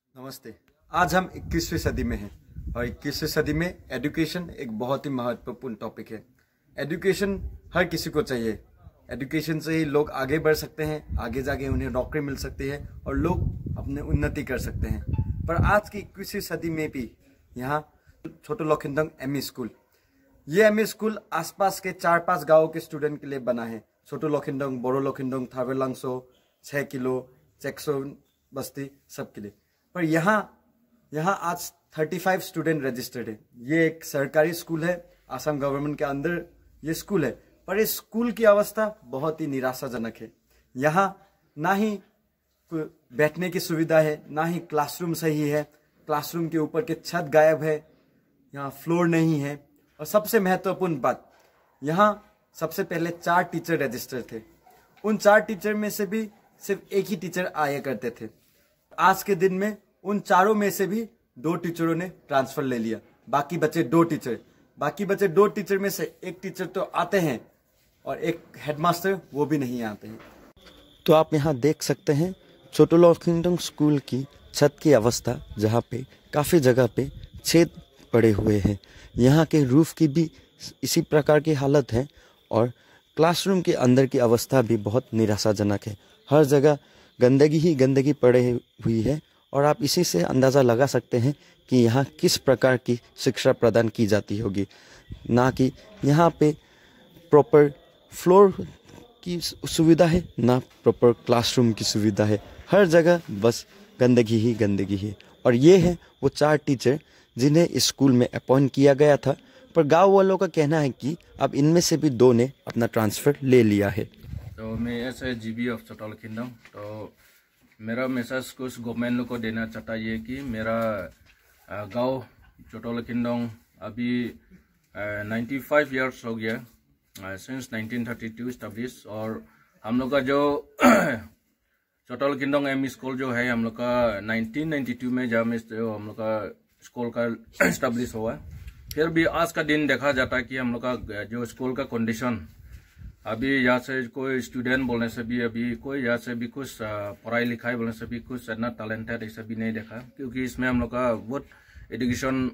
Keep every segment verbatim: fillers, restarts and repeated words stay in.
नमस्ते। आज हम इक्कीसवीं सदी में हैं और इक्कीसवीं सदी में एजुकेशन एक बहुत ही महत्वपूर्ण टॉपिक है। एजुकेशन हर किसी को चाहिए। एजुकेशन से ही लोग आगे बढ़ सकते हैं, आगे जाके उन्हें नौकरी मिल सकती है और लोग अपने उन्नति कर सकते हैं। पर आज की इक्कीसवीं सदी में भी यहाँ छोटो लोखिंडोंग एम ई स्कूल, ये एम ई स्कूल आसपास के चार पांच गाँव के स्टूडेंट के लिए बना है। छोटो लोखिंडोंग, बड़ो लोखिंडोंग, थावेलांगसो, छः किलो, चेक्सो बस्ती, सब के लिए। पर यहाँ यहाँ आज पैंतीस स्टूडेंट रजिस्टर्ड है। ये एक सरकारी स्कूल है, आसाम गवर्नमेंट के अंदर ये स्कूल है। पर इस स्कूल की अवस्था बहुत ही निराशाजनक है। यहाँ ना ही बैठने की सुविधा है, ना ही क्लासरूम सही है। क्लासरूम के ऊपर के छत गायब है, यहाँ फ्लोर नहीं है। और सबसे महत्वपूर्ण बात, यहाँ सबसे पहले चार टीचर रजिस्टर थे। उन चार टीचर में से भी सिर्फ एक ही टीचर आया करते थे। आज के दिन में उन चारों में से भी दो टीचरों ने ट्रांसफर ले लिया, बाकी बचे दो टीचर। बाकी बचे दो टीचर में से एक टीचर तो आते हैं और एक हेडमास्टर वो भी नहीं आते हैं। तो आप यहाँ देख सकते हैं छोटो लोखिंडोंग स्कूल की छत की अवस्था, जहाँ पे काफ़ी जगह पे छेद पड़े हुए हैं। यहाँ के रूफ की भी इसी प्रकार की हालत है और क्लासरूम के अंदर की अवस्था भी बहुत निराशाजनक है। हर जगह गंदगी ही गंदगी पड़े हुई है और आप इसी से अंदाज़ा लगा सकते हैं कि यहाँ किस प्रकार की शिक्षा प्रदान की जाती होगी। ना कि यहाँ पे प्रॉपर फ्लोर की सुविधा है, ना प्रॉपर क्लासरूम की सुविधा है। हर जगह बस गंदगी ही गंदगी है। और ये है वो चार टीचर जिन्हें इस स्कूल में अपॉइंट किया गया था। पर गाँव वालों का कहना है कि अब इनमें से भी दो ने अपना ट्रांसफ़र ले लिया है। तो मैं ऐसे जी बी ऑफ छोटो लोखिंडोंग, तो मेरा मैसेज कुछ गवर्नमेंट को देना चाहता है कि मेरा गांव छोटो लोखिंडोंग अभी पचानवे इयर्स हो गया, since nineteen thirty two establish. और हम लोग का जो छोटो लोखिंडोंग एम ई स्कूल जो है, हम लोग का नाइनटीन नाइंटी टू में जब जो हम लोग का स्कूल का स्टैब्लिश हुआ। फिर भी आज का दिन देखा जाता है कि हम लोग का जो स्कूल का कंडीशन, अभी यहाँ से कोई स्टूडेंट बोलने से भी, अभी कोई यहाँ से भी कुछ पढ़ाई लिखाई बोलने से भी कुछ इतना टैलेंटेड ऐसा भी नहीं देखा। क्योंकि इसमें हम लोग का बहुत एजुकेशन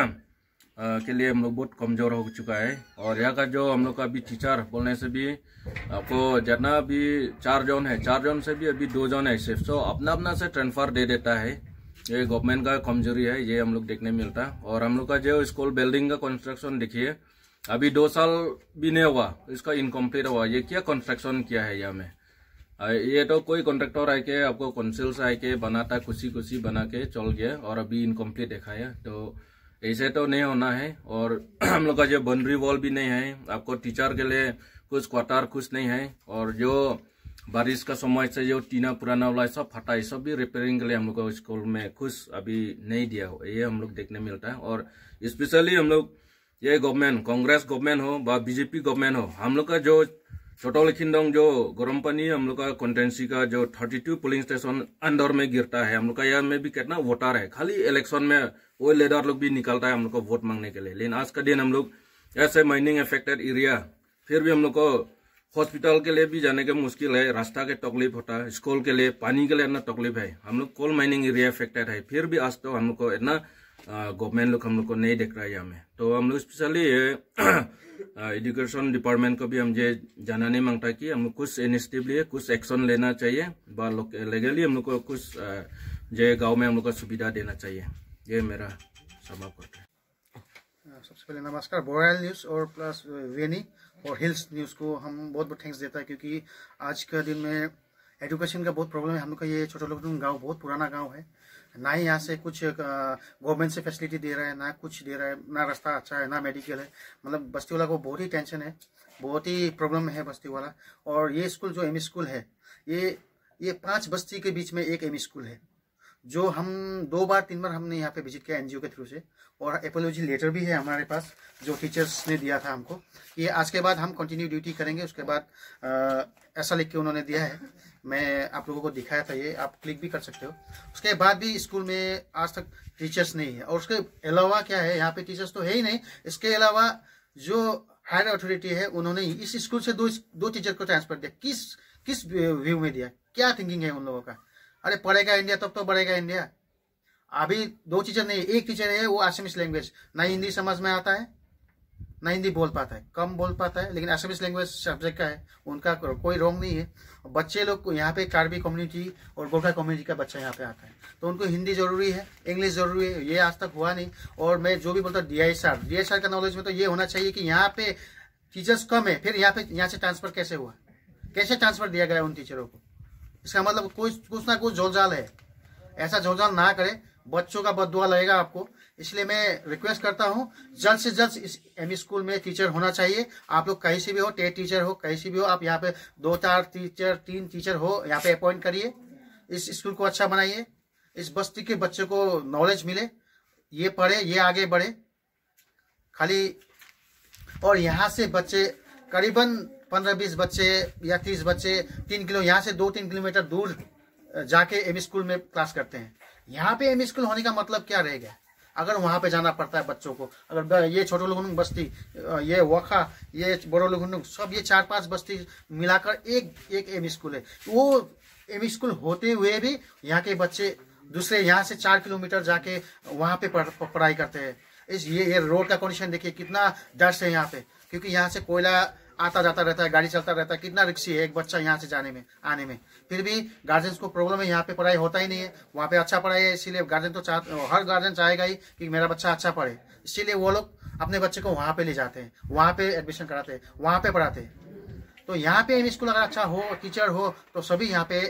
के लिए हम लोग बहुत कमज़ोर हो चुका है। और यहाँ का जो हम लोग का अभी टीचर बोलने से भी आपको जितना भी चार जोन है, चार जोन से भी अभी दो जोन है सिर्फ। तो अपना अपना से ट्रांसफर दे देता है। ये गवर्नमेंट का कमजोरी है, ये हम लोग देखने मिलता है। और हम लोग का जो स्कूल बिल्डिंग का कंस्ट्रक्शन देखिए, अभी दो साल भी नहीं हुआ, इसका इनकम्प्लीट हुआ। ये क्या कंस्ट्रक्शन किया है यहाँ में? ये तो कोई कॉन्ट्रैक्टर आके आपको काउंसिल से आके बनाता, खुशी खुशी बना के चल गया और अभी इनकम्प्लीट देखा है। तो ऐसे तो नहीं होना है। और हम लोग का जो बाउंड्री वॉल भी नहीं है, आपको टीचर के लिए कुछ क्वार्टर कुछ नहीं है। और जो बारिश का समय से जो टीना पुराना वाला सब फटा है, सब भी रिपेयरिंग के लिए हम लोग को स्कूल में कुछ अभी नहीं दिया हो, ये हम लोग देखने मिलता है। और स्पेशली हम लोग ये गवर्नमेंट, कांग्रेस गवर्नमेंट हो व बीजेपी गवर्नमेंट हो, हम लोग का जो छोटो लोखिंडोंग जो गरम पानी हम लोग का कॉन्टेंसी का जो बत्तीस पोलिंग स्टेशन अंदर में गिरता है, हम लोग का यहाँ में भी कितना वोटर है। खाली इलेक्शन में वो लीडर लोग भी निकलता है हम लोग को वोट मांगने के लिए। लेकिन आज का दिन हम लोग ऐसे माइनिंग अफेक्टेड एरिया, फिर भी हम लोग को हॉस्पिटल के लिए भी जाने के मुश्किल है, रास्ता के तकलीफ होता है, स्कूल के लिए, पानी के लिए इतना तकलीफ है। हम लोग कोल माइनिंग एरिया अफेक्टेड है, फिर भी आज तो हम लोग को इतना गवर्नमेंट लोग हम लोग को नहीं देख रहा है यहाँ में। तो हम लोग स्पेशली एजुकेशन डिपार्टमेंट को भी हम ये जानने मांगता है कि हम लोग कुछ इनिशिएटिव लिए, कुछ एक्शन लेना चाहिए, लीगली हम लोग को कुछ जो गांव में हम लोग को सुविधा देना चाहिए। ये मेरा समाप्त करता है। सबसे पहले नमस्कार। बोराइल न्यूज़ और प्लस वेनी और हिल्स न्यूज़ को हम बहुत बहुत थैंक्स देता है, क्योंकि आज का दिन में एजुकेशन का बहुत प्रॉब्लम है। हम लोग का ये छोटा लोखिंडोंग गांव बहुत पुराना गांव है, ना ही यहाँ से कुछ गवर्नमेंट से फैसिलिटी दे रहा है, ना कुछ दे रहा है, ना रास्ता अच्छा है, ना मेडिकल है। मतलब बस्ती वाला को बहुत ही टेंशन है, बहुत ही प्रॉब्लम है बस्ती वाला। और ये स्कूल जो एम ई स्कूल है, ये ये पांच बस्ती के बीच में एक एम ई स्कूल है, जो हम दो बार तीन बार हमने यहाँ पे विजिट किया एनजीओ के थ्रू से। और एपोलॉजी लेटर भी है हमारे पास, जो टीचर्स ने दिया था हमको कि आज के बाद हम कंटिन्यू ड्यूटी करेंगे। उसके बाद आ, ऐसा लिख के उन्होंने दिया है, मैं आप लोगों को दिखाया था, ये आप क्लिक भी कर सकते हो। उसके बाद भी स्कूल में आज तक टीचर्स नहीं है। और उसके अलावा क्या है, यहाँ पे टीचर्स तो है ही नहीं, इसके अलावा जो हायर अथॉरिटी है उन्होंने इस स्कूल से दो दो टीचर को ट्रांसफर दिया। किस किस व्यू में दिया, क्या थिंकिंग है उन लोगों का? अरे पढ़ेगा इंडिया तब तो बढ़ेगा इंडिया। अभी दो टीचर नहीं, एक टीचर है, वो आसामीज लैंग्वेज, ना हिंदी समझ में आता है ना हिंदी बोल पाता है, कम बोल पाता है, लेकिन आसामीज लैंग्वेज सब्जेक्ट का है, उनका कोई रोंग नहीं है। बच्चे लोग यहाँ पे कार्बी कम्युनिटी और गोरखा कम्युनिटी का बच्चा यहाँ पे आता है, तो उनको हिंदी जरूरी है, इंग्लिश जरूरी है, ये आज तक हुआ नहीं। और मैं जो भी बोलता हूँ D I S R D I S R का नॉलेज में तो ये होना चाहिए कि यहाँ पे टीचर्स कम है, फिर यहाँ पे यहाँ से ट्रांसफर कैसे हुआ, कैसे ट्रांसफर दिया गया उन टीचरों को, इसका मतलब कुछ कुछ ना कुछ झोलझाल है। ऐसा झोलझाल ना करे, बच्चों का बददुआ लगेगा आपको। इसलिए मैं रिक्वेस्ट करता हूं जल्द से जल्द इस एमई स्कूल में टीचर होना चाहिए। आप लोग कहीं से भी हो, टेट टीचर हो, कहीं से भी हो, आप यहाँ पे दो चार टीचर तीन टीचर हो, यहाँ पे अपॉइंट करिए, इस स्कूल को अच्छा बनाइए, इस बस्ती के बच्चे को नॉलेज मिले, ये पढ़े, ये आगे बढ़े खाली। और यहाँ से बच्चे करीबन पंद्रह बीस बच्चे या तीस बच्चे तीन किलो यहाँ से दो तीन किलोमीटर दूर जाके एमई स्कूल में क्लास करते हैं। यहाँ पे एमई स्कूल होने का मतलब क्या रह गया अगर वहां पे जाना पड़ता है बच्चों को। अगर ये छोटे लोगों बस्ती, ये वखा, ये बड़ो लोगों, सब ये चार पांच बस्ती मिलाकर एक एक एमई स्कूल है। वो एमई स्कूल होते हुए भी यहाँ के बच्चे दूसरे यहाँ से चार किलोमीटर जाके वहां पे पढ़ाई करते हैं। इस ये ये रोड का कंडीशन देखिए कितना डस्ट है यहाँ पे, क्योंकि यहाँ से कोयला आता जाता रहता है, गाड़ी चलता रहता है, कितना रिक्सी है एक बच्चा यहाँ से जाने में आने में। फिर भी गार्जियंस को प्रॉब्लम है, यहाँ पे पढ़ाई होता ही नहीं है, वहाँ पे अच्छा पढ़ाई है, इसीलिए गार्जियन तो चाह हर गार्जियन चाहेगा ही कि मेरा बच्चा अच्छा पढ़े, इसीलिए वो लोग अपने बच्चे को वहाँ पे ले जाते हैं, वहाँ पे एडमिशन कराते हैं, वहाँ पे पढ़ाते हैं। तो यहाँ पे एमई स्कूल अगर अच्छा हो, टीचर हो, तो सभी यहाँ पे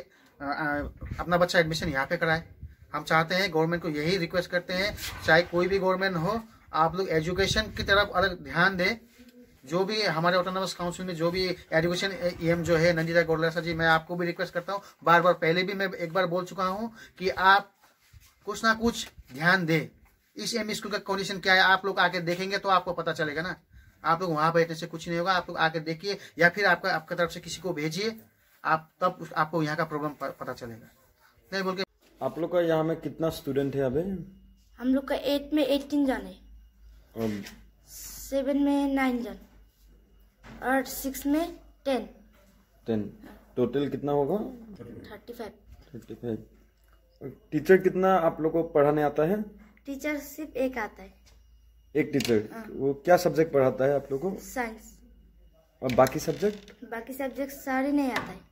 अपना बच्चा एडमिशन यहाँ पे कराए। हम चाहते हैं, गवर्नमेंट को यही रिक्वेस्ट करते हैं, चाहे कोई भी गवर्नमेंट हो, आप लोग एजुकेशन की तरफ अलग ध्यान दें। जो भी हमारे ऑटोनोमस काउंसिल में जो भी एजुकेशन ईएम जो है नंदिता गोरलेसा जी, मैं आपको भी रिक्वेस्ट करता हूँ, बार बार पहले भी मैं एक बार बोल चुका हूँ कि आप कुछ ना कुछ ध्यान दें। इस एमई स्कूल का कंडीशन क्या है आप लोग आके देखेंगे तो आपको पता चलेगा ना। आप लोग वहां बैठने से कुछ नहीं होगा, आप लोग आके देखिए, या फिर आपका आपका तरफ से किसी को भेजिए, आप तब आपको यहाँ का प्रॉब्लम पता चलेगा। नहीं बोल के आप लोग का यहाँ में कितना स्टूडेंट है अभी? हम लोग का एट में एटीन जन है, सेवन में नाइन जन और सिक्स में टेन टेन टोटल कितना होगा? Thirty five thirty five teacher कितना आप लोग को पढ़ाने आता है? टीचर सिर्फ एक आता है। एक टीचर, वो क्या सब्जेक्ट पढ़ाता है आप लोग को? साइंस। और बाकी सब्जेक्ट? बाकी सब्जेक्ट सारे नहीं आता है।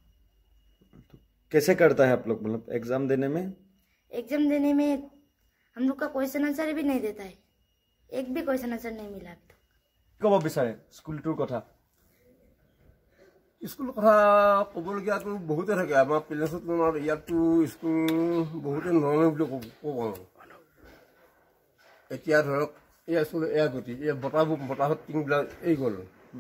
तो कैसे करता है आप लोग, मतलब एग्जाम देने में? एग्जाम देने में हम लोग का क्वेश्चन आंसर भी नहीं देता है, एक भी क्वेश्चन आंसर नहीं मिला अभी तक। कब विचारे स्कूल टूर कथा? स्कूल कथा कबलगीयाটো बहुते থাকে। আমাৰ প্লেছত তোমাৰ ইয়াতো স্কুল বহুতে নলয় বুলি ক'ব পাৰোঁ। এতিয়া ধৰক এয়া স্কুল এয়া গতি, এয়া বতাহ বতাহত টিংবিলাক এই গ'ল,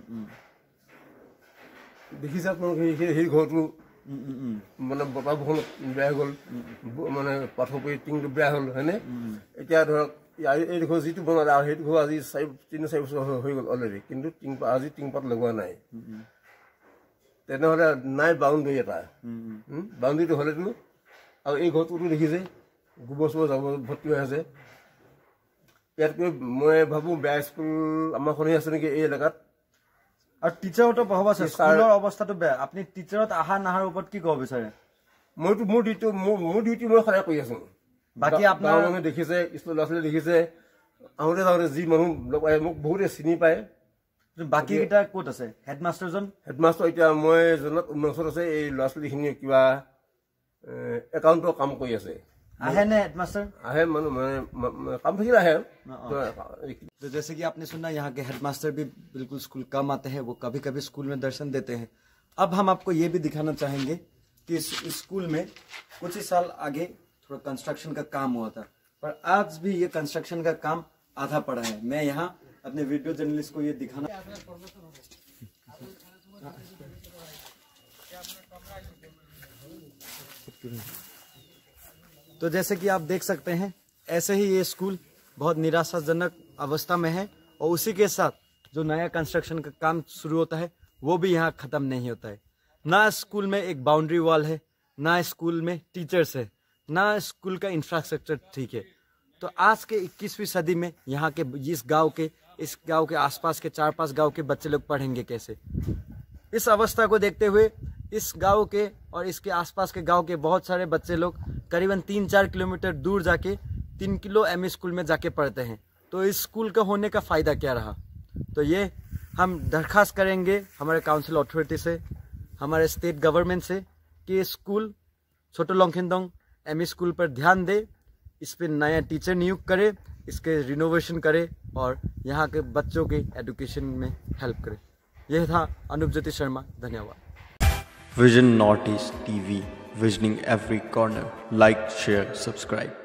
দেখিছে আপোনালোকে সেই ঘৰটো মানে বতাহ বৰষুণত বেয়া গ'ল, মানে পাথৰ পৰি টিংটো বেয়া হ'ল, হয়নে? এতিয়া ধৰক এই ঘৰ যিটো বনালে আৰু সেইটো ঘৰ আজি চাৰি তিনি চাৰি বছৰ হৈ গ'ল অলৰেডি, কিন্তু টিং আজি টিংপাত লগোৱা নাই। তেনেহ'লে নাই বাউণ্ডেৰী এটা, বাউণ্ডেৰীটো হ'লেতো আৰু এই ঘৰটোতো দেখিছে গোবৰ চোবৰ যাব ভৰ্তি হৈ আছে। ইয়াতকৈ মই ভাবোঁ বেয়া স্কুল আমাৰখনেই আছে নেকি এই এলেকাত। আৰু টিচাৰতো পঢ়াব আছে, স্কুলৰ অৱস্থাটো বেয়া, আপুনি টিচাৰত অহা নাহাৰ ওপৰত কি ক'ব বিচাৰে? মইতো মোৰ ডিউটি মোৰ ডিউটি মই সদায় কৰি আছো। বাকী আপোনাৰ মানুহে দেখিছে, স্কুলৰ ল'ৰা ছোৱালী দেখিছে, আহোঁতে যাওঁতে যি মানুহ লগ পায় মোক বহুতে চিনি পায়। বাকী কেইটা ক'ত আছে? হেডমাষ্টাৰজন? হেডমাষ্টাৰ এতিয়া মই জনাত উন্নচত আছে, এই ল'ৰা ছোৱালীখিনি কিবা একাউণ্টৰ কাম কৰি আছে। আহে নে হেডমাষ্টাৰ? আহে, মানে মানে কাম থাকিলে আহে। तो जैसे कि आपने सुना यहाँ के हेडमास्टर भी बिल्कुल स्कूल कम आते हैं, वो कभी कभी स्कूल में दर्शन देते हैं। अब हम आपको ये भी दिखाना चाहेंगे कि इस स्कूल में कुछ ही साल आगे थोड़ा कंस्ट्रक्शन का काम हुआ था, पर आज भी ये कंस्ट्रक्शन का काम आधा पड़ा है। मैं यहाँ अपने वीडियो जर्नलिस्ट को ये दिखाना। तो जैसे कि आप देख सकते हैं, ऐसे ही ये स्कूल बहुत निराशाजनक अवस्था में है, और उसी के साथ जो नया कंस्ट्रक्शन का काम शुरू होता है वो भी यहाँ ख़त्म नहीं होता है। ना स्कूल में एक बाउंड्री वॉल है, ना स्कूल में टीचर्स है, ना स्कूल का इंफ्रास्ट्रक्चर ठीक है। तो आज के इक्कीसवीं सदी में यहाँ के इस गांव के इस गांव के आसपास के चार पांच गांव के बच्चे लोग पढ़ेंगे कैसे? इस अवस्था को देखते हुए इस गांव के और इसके आसपास के गांव के बहुत सारे बच्चे लोग करीबन तीन चार किलोमीटर दूर जाके तीन किलो एम ई स्कूल में जाके पढ़ते हैं, तो इस स्कूल का होने का फ़ायदा क्या रहा। तो ये हम दरख्वास्त करेंगे हमारे काउंसिल अथॉरिटी से, हमारे स्टेट गवर्नमेंट से कि स्कूल छोटो लॉन्गखिंडोंग एम ई स्कूल पर ध्यान दे, इस पर नया टीचर नियुक्त करे, इसके रिनोवेशन करे और यहाँ के बच्चों के एजुकेशन में हेल्प करे। यह था अनूप ज्योति शर्मा, धन्यवाद। Vision north east TV, visioning every corner. Like, share, subscribe.